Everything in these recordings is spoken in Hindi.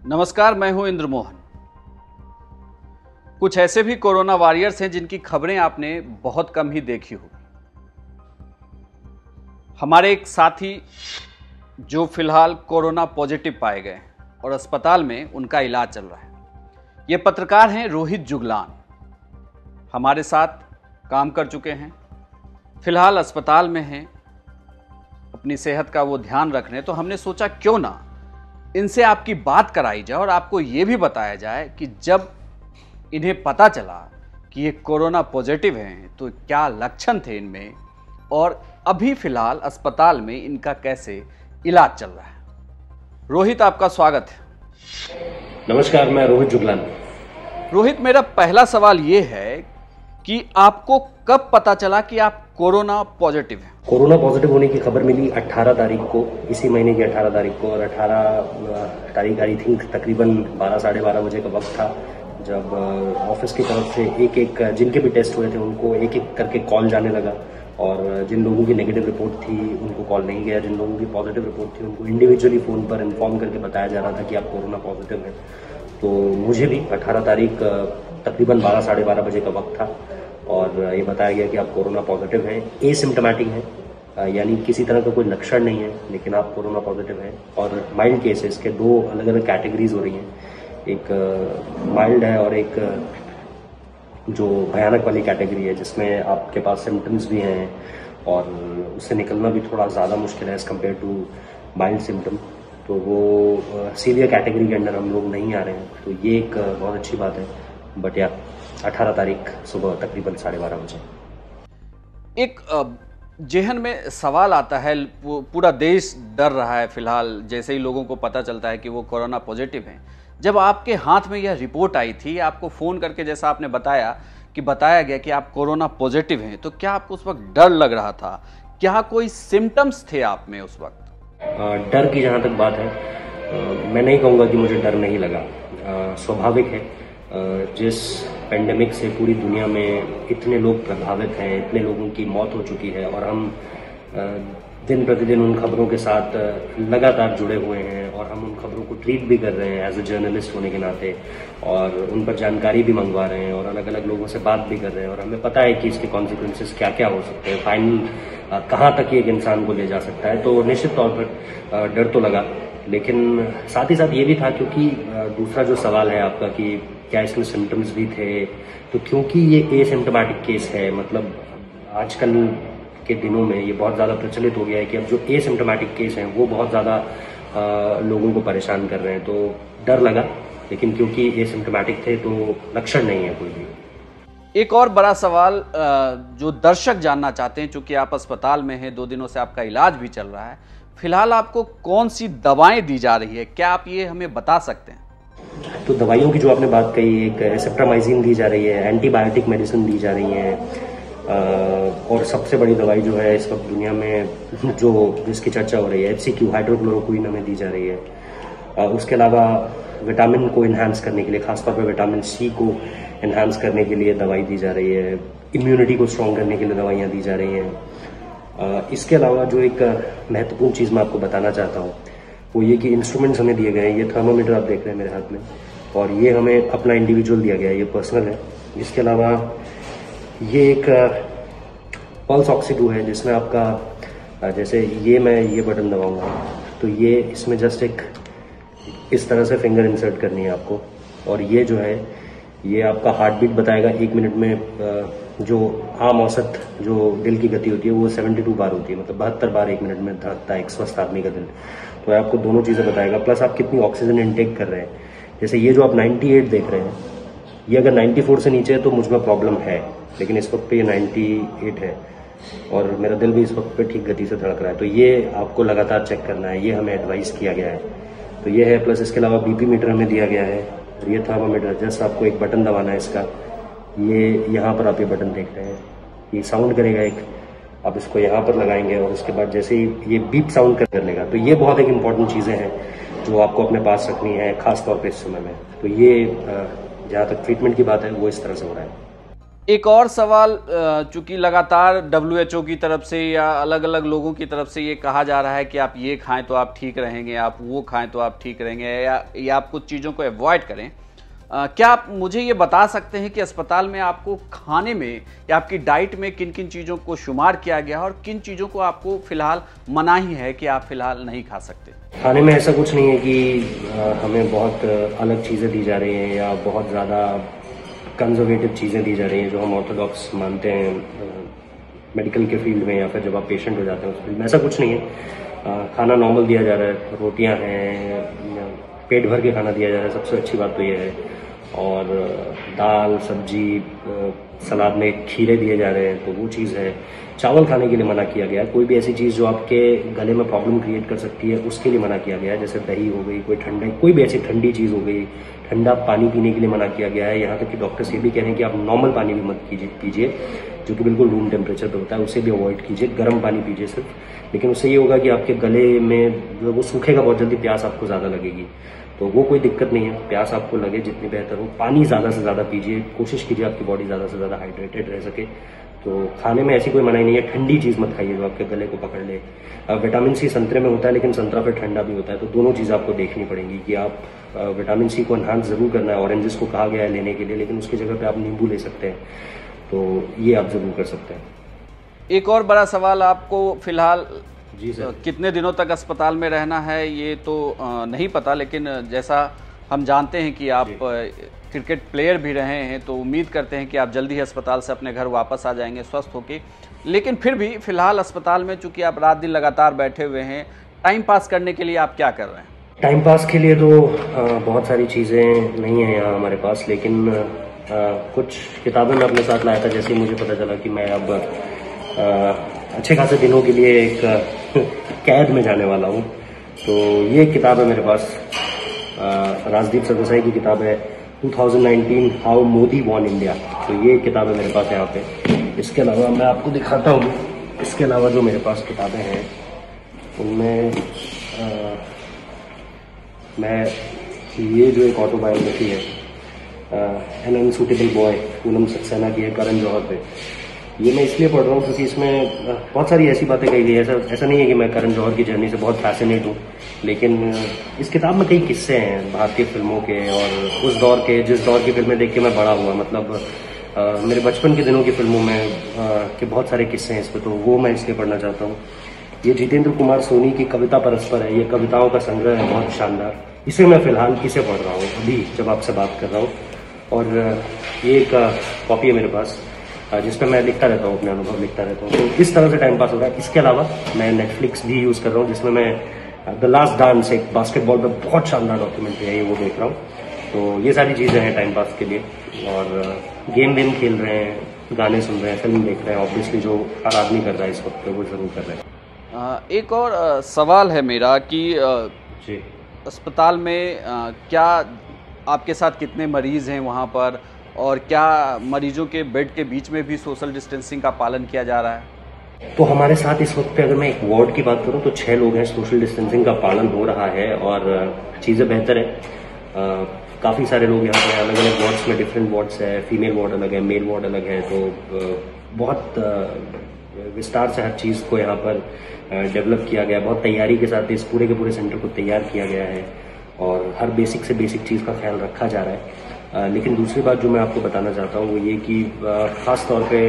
नमस्कार, मैं हूं इंद्र मोहन। कुछ ऐसे भी कोरोना वॉरियर्स हैं जिनकी खबरें आपने बहुत कम ही देखी होगी। हमारे एक साथी जो फिलहाल कोरोना पॉजिटिव पाए गए और अस्पताल में उनका इलाज चल रहा है, ये पत्रकार हैं रोहित जुगलान। हमारे साथ काम कर चुके हैं, फिलहाल अस्पताल में हैं, अपनी सेहत का वो ध्यान रख रहे हैं। तो हमने सोचा क्यों ना इनसे आपकी बात कराई जाए और आपको ये भी बताया जाए कि जब इन्हें पता चला कि ये कोरोना पॉजिटिव हैं तो क्या लक्षण थे इनमें और अभी फिलहाल अस्पताल में इनका कैसे इलाज चल रहा है। रोहित, आपका स्वागत है। नमस्कार, मैं रोहित जुगलान। रोहित, मेरा पहला सवाल ये है कि आपको कब पता चला कि आप कोरोना पॉजिटिव हैं? कोरोना पॉजिटिव होने की खबर मिली 18 तारीख को, इसी महीने की 18 तारीख को। और 18 तारीख आई थिंक तकरीबन 12 साढ़े 12 बजे का वक्त था, जब ऑफिस की तरफ से एक एक जिनके भी टेस्ट हुए थे उनको एक एक करके कॉल जाने लगा। और जिन लोगों की नेगेटिव रिपोर्ट थी उनको कॉल नहीं गया, जिन लोगों की पॉजिटिव रिपोर्ट थी उनको इंडिविजुअली फ़ोन पर इन्फॉर्म करके बताया जा रहा था कि आप कोरोना पॉजिटिव हैं। तो मुझे भी 18 तारीख तकरीबन 12 साढ़े 12 बजे का वक्त था और ये बताया गया कि आप कोरोना पॉजिटिव हैं, एसिम्प्टोमेटिक हैं, यानी किसी तरह का कोई लक्षण नहीं है, लेकिन आप कोरोना पॉजिटिव हैं। और माइल्ड केसेस के दो अलग अलग कैटेगरीज हो रही हैं, एक माइल्ड है और एक जो भयानक वाली कैटेगरी है, जिसमें आपके पास सिम्टम्स भी हैं और उससे निकलना भी थोड़ा ज़्यादा मुश्किल है as compare to mild symptom. तो वो सीवियर कैटेगरी के अंदर हम लोग नहीं आ रहे हैं, तो ये एक बहुत अच्छी बात है। बट या 18 तारीख सुबह तकरीबन 12:30 बजे एक जेहन में सवाल आता है, पूरा देश डर रहा है फिलहाल जैसे ही लोगों को पता चलता है कि वो कोरोना पॉजिटिव हैं। जब आपके हाथ में यह रिपोर्ट आई थी, आपको फ़ोन करके जैसा आपने बताया कि बताया गया कि आप कोरोना पॉजिटिव हैं, तो क्या आपको उस वक्त डर लग रहा था? क्या कोई सिम्टम्स थे आप में उस वक्त? डर की जहाँ तक बात है, मैं नहीं कहूँगा कि मुझे डर नहीं लगा। स्वाभाविक है, जिस पेंडेमिक से पूरी दुनिया में इतने लोग प्रभावित हैं, इतने लोगों की मौत हो चुकी है और हम दिन प्रतिदिन उन खबरों के साथ लगातार जुड़े हुए हैं और हम उन खबरों को ट्रीट भी कर रहे हैं एज ए जर्नलिस्ट होने के नाते, और उन पर जानकारी भी मंगवा रहे हैं और अलग अलग लोगों से बात भी कर रहे हैं। और हमें पता है कि इसके कॉन्सिक्वेंसेस क्या क्या हो सकते हैं, फाइनल कहाँ तक एक इंसान को ले जा सकता है। तो निश्चित तौर पर डर तो लगा, लेकिन साथ ही साथ ये भी था, क्योंकि दूसरा जो सवाल है आपका कि क्या इसमें सिम्टम्स भी थे, तो क्योंकि ये एसिम्प्टोमेटिक केस है, मतलब आजकल के दिनों में ये बहुत ज़्यादा प्रचलित हो गया है कि अब जो एसिम्प्टोमेटिक केस हैं वो बहुत ज़्यादा लोगों को परेशान कर रहे हैं। तो डर लगा, लेकिन क्योंकि एसिम्प्टोमेटिक थे तो लक्षण नहीं है कोई भी। एक और बड़ा सवाल जो दर्शक जानना चाहते हैं, चूंकि आप अस्पताल में हैं, 2 दिनों से आपका इलाज भी चल रहा है, फिलहाल आपको कौन सी दवाएं दी जा रही है, क्या आप ये हमें बता सकते हैं? तो दवाइयों की जो आपने बात कही, एक एसेप्ट्रामाइसिन दी जा रही है, एंटीबायोटिक मेडिसिन दी जा रही है, और सबसे बड़ी दवाई जो है इस वक्त दुनिया में जिसकी चर्चा हो रही है, HCQ हाइड्रोक्लोरोक्विन हमें दी जा रही है। उसके अलावा विटामिन को इन्हांस करने के लिए, खासतौर पर विटामिन C को इन्हांस करने के लिए दवाई दी जा रही है, इम्यूनिटी को स्ट्रॉन्ग करने के लिए दवाइयाँ दी जा रही हैं। इसके अलावा जो एक महत्वपूर्ण चीज़ मैं आपको बताना चाहता हूँ वो ये कि इंस्ट्रूमेंट्स हमें दिए गए हैं। ये थर्मामीटर आप देख रहे हैं मेरे हाथ में, और ये हमें अपना इंडिविजुअल दिया गया है, ये पर्सनल है। इसके अलावा ये एक पल्स ऑक्सीडू है, जिसमें आपका जैसे मैं ये बटन दबाऊंगा तो ये इसमें जस्ट एक इस तरह से फिंगर इंसर्ट करनी है आपको, और ये जो है ये आपका हार्ट बीट बताएगा 1 मिनट में। जो आम औसत जो दिल की गति होती है वो 72 बार होती है, मतलब 72 बार 1 मिनट में धड़कता है एक स्वस्थ आदमी का दिल। तो आपको दोनों चीज़ें बताएगा, प्लस आप कितनी ऑक्सीजन इनटेक कर रहे हैं। जैसे ये जो आप 98 देख रहे हैं, ये अगर 94 से नीचे है तो मुझ में प्रॉब्लम है, लेकिन इस वक्त पे ये 98 है और मेरा दिल भी इस वक्त पे ठीक गति से धड़क रहा है। तो ये आपको लगातार चेक करना है, ये हमें एडवाइस किया गया है। तो ये है, प्लस इसके अलावा BP मीटर हमें दिया गया है, और ये थर्मामीटर, जस्ट आपको एक बटन दबाना है इसका। ये यहाँ पर आप ये बटन देख रहे हैं, ये साउंड करेगा एक, आप इसको यहाँ पर लगाएंगे और उसके बाद जैसे ही ये बीप साउंड कर लेगा। तो ये बहुत एक इम्पॉर्टेंट चीज़ें हैं जो आपको अपने पास रखनी है, खास तौर पे इस समय में। तो ये जहाँ तक ट्रीटमेंट की बात है वो इस तरह से हो रहा है। एक और सवाल, चूंकि लगातार WHO की तरफ से या अलग अलग लोगों की तरफ से ये कहा जा रहा है कि आप ये खाएं तो आप ठीक रहेंगे, आप वो खाएं तो आप ठीक रहेंगे, या आप कुछ चीज़ों को अवॉइड करें। क्या आप मुझे ये बता सकते हैं कि अस्पताल में आपको खाने में या आपकी डाइट में किन किन चीज़ों को शुमार किया गया है और किन चीज़ों को आपको फिलहाल मनाही है कि आप फिलहाल नहीं खा सकते? खाने में ऐसा कुछ नहीं है कि हमें बहुत अलग चीज़ें दी जा रही हैं या बहुत ज़्यादा कंजर्वेटिव चीज़ें दी जा रही हैं जो हम ऑर्थोडॉक्स मानते हैं मेडिकल के फील्ड में, या फिर जब आप पेशेंट हो जाते हैं उस फील्ड में। ऐसा कुछ नहीं है। खाना नॉर्मल दिया जा रहा है, रोटियां हैं, पेट भर के खाना दिया जा रहा है, सबसे अच्छी बात तो ये है। और दाल सब्जी, सलाद में खीरे दिए जा रहे हैं, तो वो चीज़ है। चावल खाने के लिए मना किया गया है। कोई भी ऐसी चीज़ जो आपके गले में प्रॉब्लम क्रिएट कर सकती है उसके लिए मना किया गया है, जैसे दही हो गई, कोई भी ऐसी ठंडी चीज़ हो गई। ठंडा पानी पीने के लिए मना किया गया है। यहाँ तक कि डॉक्टर्स ये भी कह रहे हैं कि आप नॉर्मल पानी भी मत पीजिए जो कि बिल्कुल रूम टेम्परेचर पर होता है, उससे भी अवॉइड कीजिए। गर्म पानी पीजिए सिर्फ, लेकिन उससे ये होगा कि आपके गले में जो वो सूखेगा बहुत जल्दी, प्यास आपको ज़्यादा लगेगी, तो वो कोई दिक्कत नहीं है। प्यास आपको लगे जितनी बेहतर हो। पानी ज़्यादा से ज़्यादा पीजिए, कोशिश कीजिए आपकी बॉडी ज़्यादा से ज़्यादा हाइड्रेटेड रह सके। तो खाने में ऐसी कोई मनाही नहीं है। ठंडी चीज़ मत खाइए जो आपके गले को पकड़ ले। विटामिन सी संतरे में होता है, लेकिन संतरा फिर ठंडा भी होता है, तो दोनों चीज़ आपको देखनी पड़ेगी कि आप विटामिन सी को एनहांस ज़रूर करना है। ऑरेंजेस को कहा गया है लेने के लिए, लेकिन उसकी जगह पे आप नींबू ले सकते हैं, तो ये आप ज़रूर कर सकते हैं। एक और बड़ा सवाल, आपको फिलहाल जी सर, कितने दिनों तक अस्पताल में रहना है ये तो नहीं पता, लेकिन जैसा हम जानते हैं कि आप क्रिकेट प्लेयर भी रहे हैं, तो उम्मीद करते हैं कि आप जल्दी ही अस्पताल से अपने घर वापस आ जाएंगे स्वस्थ होकर। लेकिन फिर भी फिलहाल अस्पताल में चूंकि आप रात दिन लगातार बैठे हुए हैं, टाइम पास करने के लिए आप क्या कर रहे हैं? टाइम पास के लिए तो बहुत सारी चीज़ें नहीं हैं यहाँ हमारे पास, लेकिन कुछ किताबें मैं अपने साथ लाया था। जैसे मुझे पता चला कि मैं अब अच्छे खासे दिनों के लिए एक कैद में जाने वाला हूँ, तो ये किताब है मेरे पास। राजदीप सरदेसाई की किताब है 2019 हाउ मोदी वॉन इंडिया। तो ये किताब है मेरे पास यहाँ पे। इसके अलावा मैं आपको दिखाता हूँ, इसके अलावा जो मेरे पास किताबें हैं उनमें मैं ये जो एक ऑटोबायोग्राफी है an unsuitable boy, Poonam Saxena की है, करण जौहर पे, ये मैं इसलिए पढ़ रहा हूँ क्योंकि इसमें बहुत सारी ऐसी बातें कही गई है। ऐसा नहीं है कि मैं करण जौहर की जर्नी से बहुत फैसिनेट हूँ, लेकिन इस किताब में कई किस्से हैं भारतीय फिल्मों के और उस दौर के, जिस दौर की फिल्में देख के मैं बड़ा हुआ। मतलब मेरे बचपन के दिनों की फिल्मों में के बहुत सारे किस्से हैं इस पर, तो वो मैं इसलिए पढ़ना चाहता हूँ। ये जितेंद्र कुमार सोनी की कविता परस्पर है, ये कविताओं का संग्रह है, बहुत शानदार। इसे मैं फिलहाल इसे पढ़ रहा हूँ अभी जब आपसे बात कर रहा हूँ। और ये एक कॉपी है मेरे पास जिस पर मैं लिखता रहता हूँ, अपने अनुभव लिखता रहता हूँ, तो इस तरह से टाइम पास हो रहा है। इसके अलावा मैं नेटफ्लिक्स भी यूज़ कर रहा हूँ, जिसमें मैं द लास्ट डांस, एक बास्केटबॉल पर बहुत शानदार डॉक्यूमेंट्री है, ये वो देख रहा हूँ। तो ये सारी चीज़ें हैं टाइम पास के लिए। और गेम वेम खेल रहे हैं, गाने सुन रहे हैं, फिल्म देख रहे हैं, ऑब्वियसली जो हर आदमी कर रहा है इस वक्त वो ज़रूर कर रहे हैं। एक और सवाल है मेरा कि जी, अस्पताल में क्या आपके साथ कितने मरीज़ हैं वहाँ पर, और क्या मरीजों के बेड के बीच में भी सोशल डिस्टेंसिंग का पालन किया जा रहा है? तो हमारे साथ इस वक्त पे अगर मैं एक वार्ड की बात करूं तो 6 लोग हैं। सोशल डिस्टेंसिंग का पालन हो रहा है और चीज़ें बेहतर है। काफ़ी सारे लोग यहाँ पे अलग अलग वार्ड्स में, डिफरेंट वार्ड्स है, फीमेल वार्ड अलग है, मेल वार्ड अलग है, तो बहुत विस्तार से हर चीज़ को यहाँ पर डेवलप किया गया है। बहुत तैयारी के साथ इस पूरे के पूरे सेंटर को तैयार किया गया है और हर बेसिक से बेसिक चीज़ का ख्याल रखा जा रहा है। लेकिन दूसरी बात जो मैं आपको बताना चाहता हूँ वो ये कि ख़ास तौर पे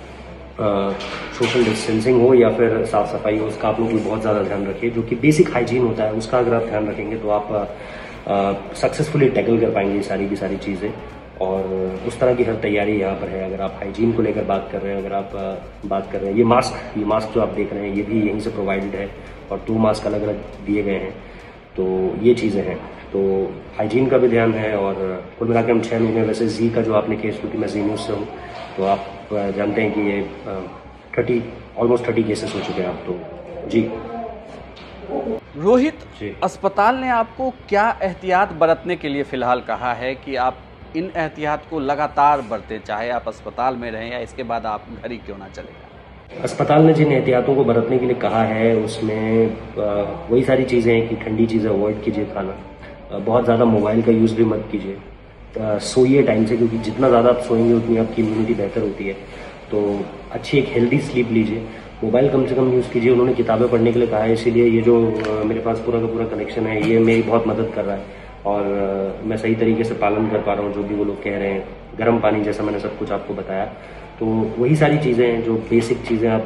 सोशल डिस्टेंसिंग हो या फिर साफ़ सफाई हो, उसका आप लोग बहुत ज़्यादा ध्यान रखिए। जो कि बेसिक हाइजीन होता है उसका अगर आप ध्यान रखेंगे तो आप सक्सेसफुली टैकल कर पाएंगे सारी की सारी चीज़ें। और उस तरह की हर तैयारी यहाँ पर है। अगर आप हाइजीन को लेकर बात कर रहे हैं, अगर आप बात कर रहे हैं, ये मास्क जो आप देख रहे हैं ये भी यहीं से प्रोवाइडेड है और 2 मास्क अलग अलग दिए गए हैं। तो ये चीज़ें हैं, तो हाइजीन का भी ध्यान है। और कुल मिला के हम 6 लोग हैं। वैसे जी का जो आपने केस, क्योंकि मैं जी न्यूज़ से हूँ, तो आप जानते हैं कि ये ऑलमोस्ट 30 केसेस हो चुके हैं अब तो। जी रोहित, अस्पताल ने आपको क्या एहतियात बरतने के लिए फ़िलहाल कहा है कि आप इन एहतियात को लगातार बरतें, चाहे आप अस्पताल में रहें या इसके बाद आप घर ही क्यों ना चलेगा? अस्पताल ने जिन एहतियातों को बरतने के लिए कहा है उसमें वही सारी चीज़ें हैं कि ठंडी चीज़ें अवॉइड कीजिए, खाना बहुत ज़्यादा मोबाइल का यूज़ भी मत कीजिए, सोइए टाइम से, क्योंकि जितना ज़्यादा आप सोएंगे उतनी आपकी इम्यूनिटी बेहतर होती है। तो अच्छी एक हेल्दी स्लीप लीजिए। मोबाइल कम से कम यूज़ कीजिए। उन्होंने किताबें पढ़ने के लिए कहा है, इसीलिए ये जो मेरे पास पूरा का पूरा कनेक्शन है ये मेरी बहुत मदद कर रहा है और मैं सही तरीके से पालन कर पा रहा हूँ जो भी वो लोग कह रहे हैं। गर्म पानी, जैसा मैंने सब कुछ आपको बताया, तो वही सारी चीज़ें हैं जो बेसिक चीज़ें आप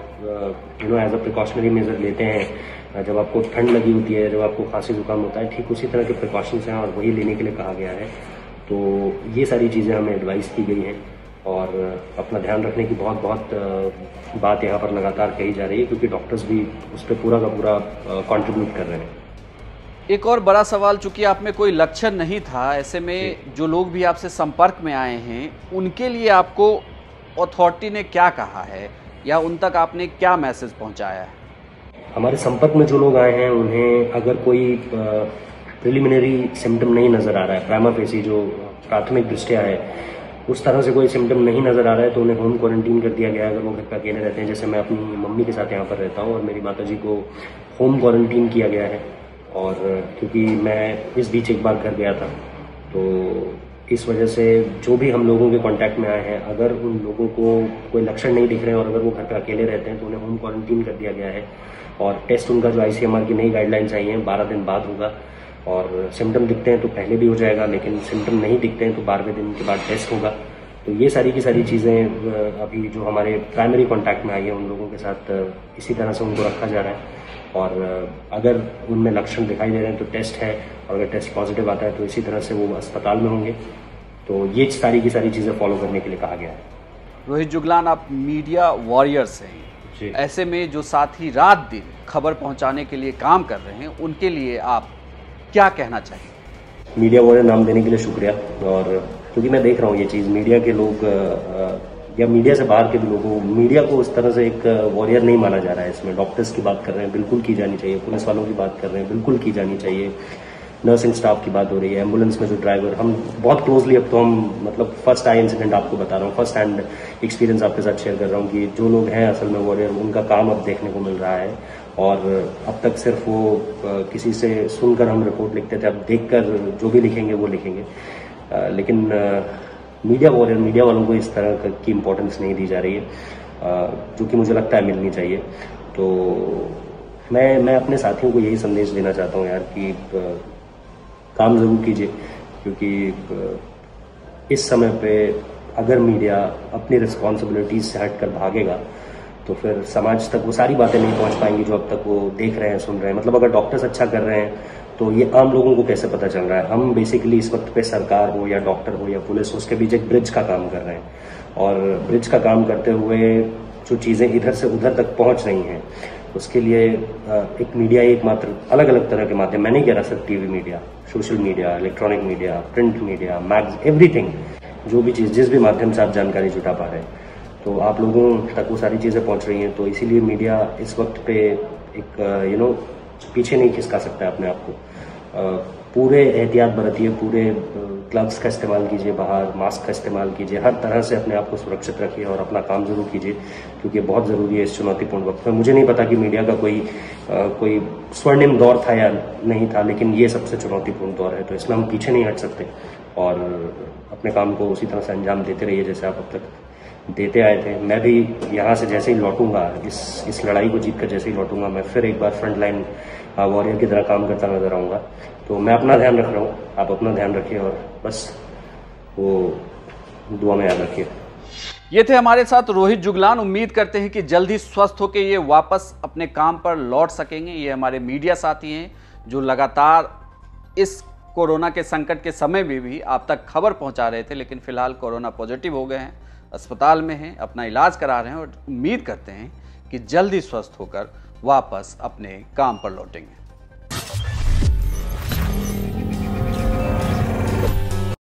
एज अ प्रिकॉशनरी मेजर लेते हैं जब आपको ठंड लगी होती है, जब आपको खांसी जुकाम होता है, ठीक उसी तरह के प्रिकॉशंस हैं और वही लेने के लिए कहा गया है। तो ये सारी चीज़ें हमें एडवाइस की गई हैं और अपना ध्यान रखने की बहुत बहुत बात यहाँ पर लगातार कही जा रही है, क्योंकि डॉक्टर्स भी उस पर पूरा का पूरा कंट्रीब्यूट कर रहे हैं। एक और बड़ा सवाल, चूंकि आप में कोई लक्षण नहीं था, ऐसे में जो लोग भी आपसे संपर्क में आए हैं उनके लिए आपको अथॉरिटी ने क्या कहा है या उन तक आपने क्या मैसेज पहुंचाया है? हमारे संपर्क में जो लोग आए हैं उन्हें अगर कोई प्रिलिमिनरी सिम्टम नहीं नज़र आ रहा है, प्राइमा फेसी जो प्राथमिक दृष्टिया है उस तरह से कोई सिम्टम नहीं नज़र आ रहा है, तो उन्हें होम क्वारंटीन कर दिया गया है अगर वो घर पे अकेले रहते हैं। जैसे मैं अपनी मम्मी के साथ यहाँ पर रहता हूँ और मेरी माताजी को होम क्वारंटीन किया गया है। और क्योंकि मैं इस बीच एक बार घर गया था, तो इस वजह से जो भी हम लोगों के कांटेक्ट में आए हैं, अगर उन लोगों को कोई लक्षण नहीं दिख रहे हैं और अगर वो घर पे अकेले रहते हैं तो उन्हें होम क्वारंटीन कर दिया गया है। और टेस्ट उनका जो ICMR की नई गाइडलाइंस आई हैं 12 दिन बाद होगा और सिम्टम दिखते हैं तो पहले भी हो जाएगा, लेकिन सिम्टम नहीं दिखते हैं तो 12वें दिन के बाद टेस्ट होगा। तो ये सारी की सारी चीज़ें अभी जो हमारे प्राइमरी कांटेक्ट में आई है उन लोगों के साथ इसी तरह से उनको रखा जा रहा है। और अगर उनमें लक्षण दिखाई दे रहे हैं तो टेस्ट है, और अगर टेस्ट पॉजिटिव आता है तो इसी तरह से वो अस्पताल में होंगे। तो ये सारी की सारी चीज़ें फॉलो करने के लिए कहा गया है। रोहित जुगलान, आप मीडिया वॉरियर्स हैं, ऐसे में जो साथी रात दिन खबर पहुंचाने के लिए काम कर रहे हैं उनके लिए आप क्या कहना चाहिए? मीडिया वॉरियर नाम देने के लिए शुक्रिया। और क्योंकि मैं देख रहा हूँ ये चीज़, मीडिया के लोग या मीडिया से बाहर के भी लोगों, मीडिया को उस तरह से एक वॉरियर नहीं माना जा रहा है। इसमें डॉक्टर्स की बात कर रहे हैं, बिल्कुल की जानी चाहिए। पुलिस वालों की बात कर रहे हैं, बिल्कुल की जानी चाहिए। नर्सिंग स्टाफ की बात हो रही है, एम्बुलेंस में जो ड्राइवर, हम बहुत क्लोजली, अब तो हम मतलब फर्स्ट आई इंसिडेंट आपको बता रहा हूँ, फर्स्ट हैंड एक्सपीरियंस आपके साथ शेयर कर रहा हूँ कि जो लोग हैं असल में वॉरियर, उनका काम अब देखने को मिल रहा है। और अब तक सिर्फ वो किसी से सुनकर हम रिपोर्ट लिखते थे, अब देखकर जो भी लिखेंगे वो लिखेंगे। लेकिन मीडिया वॉरियर, मीडिया वालों को इस तरह की इम्पोर्टेंस नहीं दी जा रही है, जो कि मुझे लगता है मिलनी चाहिए। तो मैं अपने साथियों को यही संदेश देना चाहता हूँ यार कि काम ज़रूर कीजिए, क्योंकि इस समय पे अगर मीडिया अपनी रिस्पॉन्सिबिलिटीज से हटकर भागेगा तो फिर समाज तक वो सारी बातें नहीं पहुंच पाएंगी जो अब तक वो देख रहे हैं, सुन रहे हैं। मतलब अगर डॉक्टर्स अच्छा कर रहे हैं तो ये आम लोगों को कैसे पता चल रहा है? हम बेसिकली इस वक्त पे सरकार हो या डॉक्टर हो या पुलिस, उसके बीच एक ब्रिज का काम कर रहे हैं। और ब्रिज का काम करते हुए जो चीज़ें इधर से उधर तक पहुंच रही हैं, उसके लिए एक मीडिया, एक मात्र अलग अलग तरह के माध्यम, मैं नहीं कह रहा सिर्फ TV media, social media, electronic media, print media, mags, everything, जो भी चीज़, जिस भी माध्यम से आप जानकारी जुटा पा रहे हैं, तो आप लोगों तक वो सारी चीज़ें पहुंच रही हैं। तो इसीलिए मीडिया इस वक्त पे एक पीछे नहीं खिसका सकता है अपने आप को। पूरे एहतियात बरतिए, पूरे ग्लव्स का इस्तेमाल कीजिए, बाहर मास्क का इस्तेमाल कीजिए, हर तरह से अपने आप को सुरक्षित रखिए और अपना काम जरूर कीजिए, क्योंकि बहुत ज़रूरी है इस चुनौतीपूर्ण वक्त में। मुझे नहीं पता कि मीडिया का कोई स्वर्णिम दौर था या नहीं था, लेकिन ये सबसे चुनौतीपूर्ण दौर है, तो इसमें हम पीछे नहीं हट सकते और अपने काम को उसी तरह से अंजाम देते रहिए जैसे आप अब तक देते आए थे। मैं भी यहाँ से जैसे ही लौटूंगा, इस लड़ाई को जीतकर जैसे ही लौटूंगा, मैं फिर एक बार फ्रंट लाइन वॉरियर की तरह काम करता नजर आऊँगा। तो मैं अपना ध्यान रख रहा हूँ, आप अपना ध्यान रखिए और बस वो दुआ में याद रखिए। ये थे हमारे साथ रोहित जुगलान। उम्मीद करते हैं कि जल्द ही स्वस्थ होकर ये वापस अपने काम पर लौट सकेंगे। ये हमारे मीडिया साथी हैं जो लगातार इस कोरोना के संकट के समय में भी आप तक खबर पहुंचा रहे थे, लेकिन फिलहाल कोरोना पॉजिटिव हो गए हैं, अस्पताल में हैं, अपना इलाज करा रहे हैं और उम्मीद करते हैं कि जल्दी स्वस्थ होकर वापस अपने काम पर लौटेंगे।